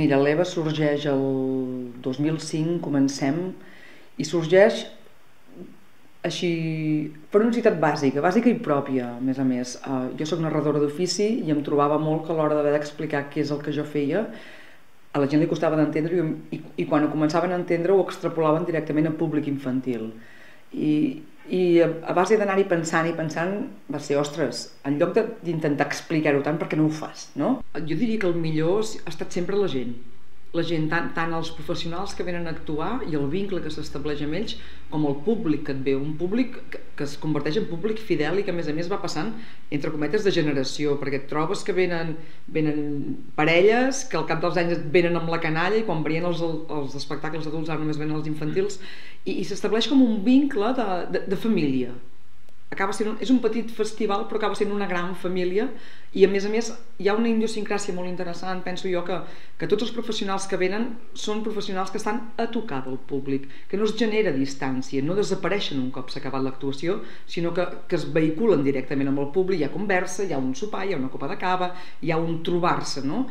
Mira, l'EVA sorgeix el 2005, comencem, i sorgeix així per una necessitat bàsica i pròpia, a més. Jo soc narradora d'ofici i em trobava molt que a l'hora d'haver d'explicar què és el que jo feia, a la gent li costava d'entendre i quan ho començaven a entendre ho extrapolaven directament a públic infantil. I a base d'anar-hi pensant va ser, ostres, en lloc d'intentar explicar-ho tant, per què no ho fas, no? Jo diria que el millor ha estat sempre la gent, tant els professionals que venen a actuar i el vincle que s'estableix amb ells, com el públic que et ve, un públic que es converteix en públic fidel i que a més va passant entre cometes de generació, perquè et trobes que venen parelles que al cap dels anys venen amb la canalla i quan venien els espectacles adults ara només venen els infantils i s'estableix com un vincle de família. És un petit festival però acaba sent una gran família i a més hi ha una idiosincràsia molt interessant, penso jo, que tots els professionals que venen són professionals que estan a tocar del públic, que no es genera distància, no desapareixen un cop s'ha acabat l'actuació, sinó que es vehiculen directament amb el públic, hi ha conversa, hi ha un sopar, hi ha una copa de cava, hi ha un trobar-se, no?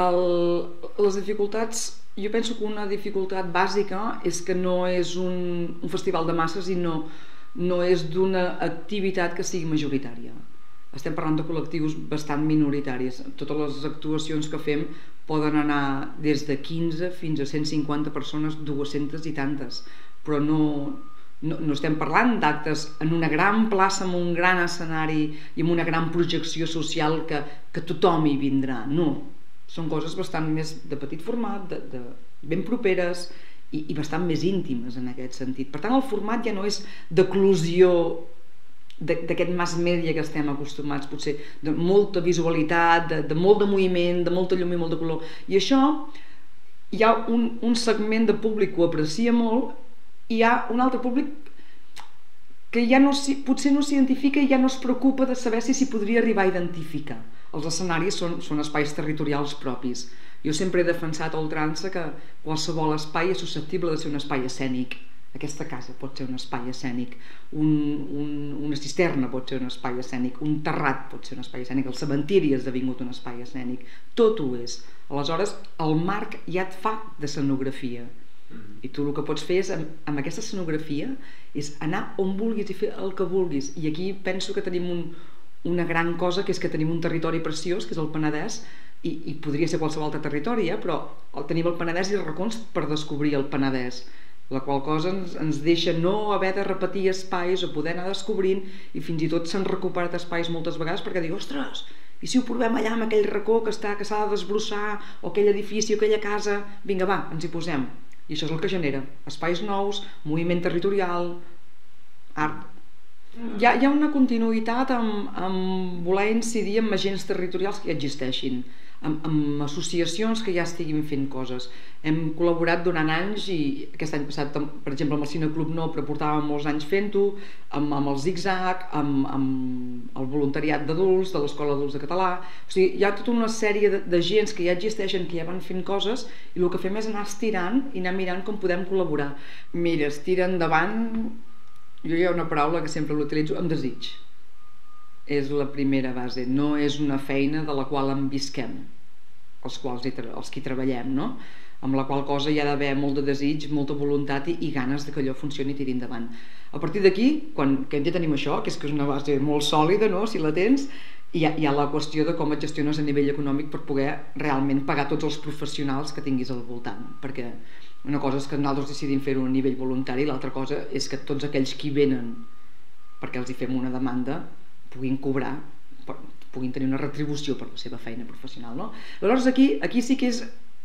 Les dificultats, jo penso que una dificultat bàsica és que no és un festival de masses i no és d'una activitat que sigui majoritària. Estem parlant de col·lectius bastant minoritaris. Totes les actuacions que fem poden anar des de 15 fins a 150 persones, 200 i tantes, però no estem parlant d'actes en una gran plaça, amb un gran escenari i amb una gran projecció social que tothom hi vindrà. No, són coses bastant més de petit format, ben properes i bastant més íntimes en aquest sentit. Per tant, el format ja no és d'eclosió d'aquest mass media que estem acostumats, potser de molta visualitat, de molt de moviment, de molta llum i molt de color. I això, hi ha un segment de públic que ho aprecia molt i hi ha un altre públic que ja potser no s'identifica i ja no es preocupa de saber si s'hi podria arribar a identificar. Els escenaris són espais territorials propis. Jo sempre he defensat a ultrança que qualsevol espai és susceptible de ser un espai escènic. Aquesta casa pot ser un espai escènic, una cisterna pot ser un espai escènic, un terrat pot ser un espai escènic, el cementiri ha esdevingut un espai escènic, tot ho és. Aleshores, el marc ja et fa d'escenografia i tu el que pots fer és, amb aquesta escenografia, és anar on vulguis i fer el que vulguis. I aquí penso que tenim una gran cosa, que és que tenim un territori preciós, que és el Penedès, i podria ser qualsevol altre territori, però tenim el Penedès i racons per descobrir el Penedès, la qual cosa ens deixa no haver de repetir espais o poder anar descobrint, i fins i tot s'han recuperat espais moltes vegades perquè dic, ostres, i si ho provem allà amb aquell racó que s'ha de desbrossar, o aquell edifici o aquella casa, vinga va, ens hi posem. I això és el que genera espais nous, moviment territorial, art. Hi ha una continuïtat amb voler incidir en agents territorials que ja existeixin, amb associacions que ja estiguin fent coses. Hem col·laborat durant anys i aquest any passat, per exemple, amb el Cineclub No, però portàvem molts anys fent-ho, amb el Zig-Zag, amb el voluntariat d'adults, de l'Escola d'Adults de Català. O sigui, hi ha tota una sèrie d'agents que ja existeixen, que ja van fent coses, i el que fem és anar estirant i anar mirant com podem col·laborar. Mira, estira endavant, jo hi ha una paraula que sempre l'utilitzo, amb desig. És la primera base, no és una feina de la qual en visquem, els que hi treballem, no? Amb la qual cosa hi ha d'haver molt de desig, molta voluntat i ganes que allò funcioni i tiri endavant. A partir d'aquí, quan ja tenim això, que és una base molt sòlida, si la tens, hi ha la qüestió de com et gestiones a nivell econòmic per poder realment pagar tots els professionals que tinguis al voltant, perquè una cosa és que nosaltres decidim fer-ho a nivell voluntari, l'altra cosa és que tots aquells que venen perquè els hi fem una demanda puguin cobrar, puguin tenir una retribució per la seva feina professional, no? Aleshores aquí sí que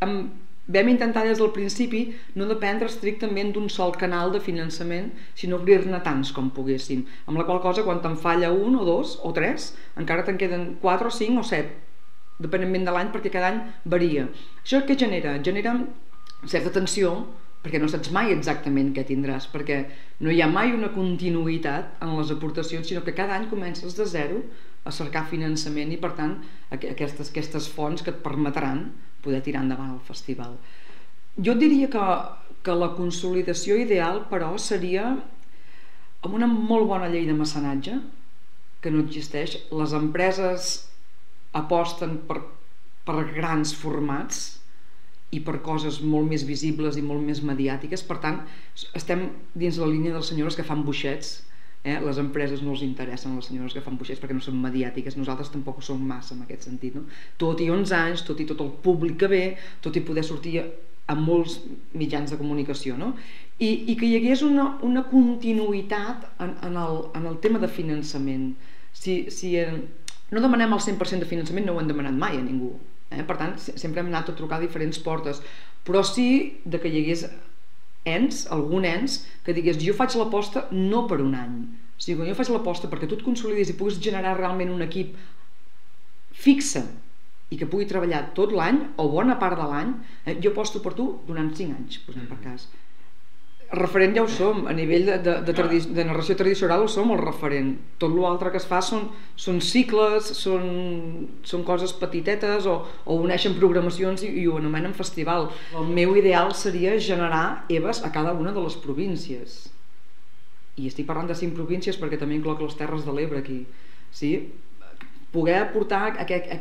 vam intentar des del principi no dependre estrictament d'un sol canal de finançament, sinó obrir-ne tants com poguéssim, amb la qual cosa quan te'n falla un o dos o tres, encara te'n queden 4 o 5 o 7, depenent de l'any, perquè cada any varia. Això què genera? Genera certa tensió, perquè no saps mai exactament què tindràs, perquè no hi ha mai una continuïtat en les aportacions, sinó que cada any comences de zero a cercar finançament i per tant aquestes fonts que et permetran poder tirar endavant el festival. Jo diria que la consolidació ideal, però, seria amb una molt bona llei de mecenatge, que no existeix. Les empreses aposten per grans formats i per coses molt més visibles i molt més mediàtiques. Per tant, estem dins la línia de les senyores que fan boixets. Les empreses no els interessen les senyores que fan boixets perquè no són mediàtiques, nosaltres tampoc ho som massa en aquest sentit, no? Tot i 11 anys, tot i tot el públic que ve, tot i poder sortir a molts mitjans de comunicació, no? I que hi hagués una continuïtat en el tema de finançament. No demanem el 100% de finançament, no ho hem demanat mai a ningú, per tant sempre hem anat a trucar a diferents portes, però sí que hi hagués algun ens que digués jo faig l'aposta no per un any, o sigui, jo faig l'aposta perquè tu et consolidis i puguis generar realment un equip fixe i que pugui treballar tot l'any o bona part de l'any, jo aposto per tu durant 5 anys, posem per cas. Referent ja ho som, a nivell de narració tradicional ho som el referent, tot l'altre que es fa són cicles, són coses petitetes o uneixen programacions i ho anomenen festival. El meu ideal seria generar EVAs a cada una de les províncies, i estic parlant de 5 províncies perquè també incloc les Terres de l'Ebre aquí, sí? Poder aportar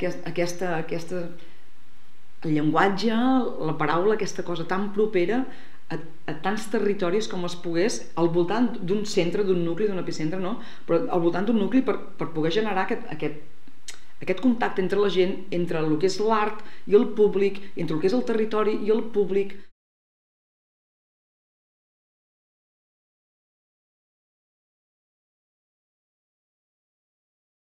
el llenguatge, la paraula, aquesta cosa tan propera a tants territoris com es pogués al voltant d'un centre, d'un nucli, d'un epicentre, no? Però al voltant d'un nucli per poder generar aquest contacte entre la gent, entre el que és l'art i el públic, entre el que és el territori i el públic.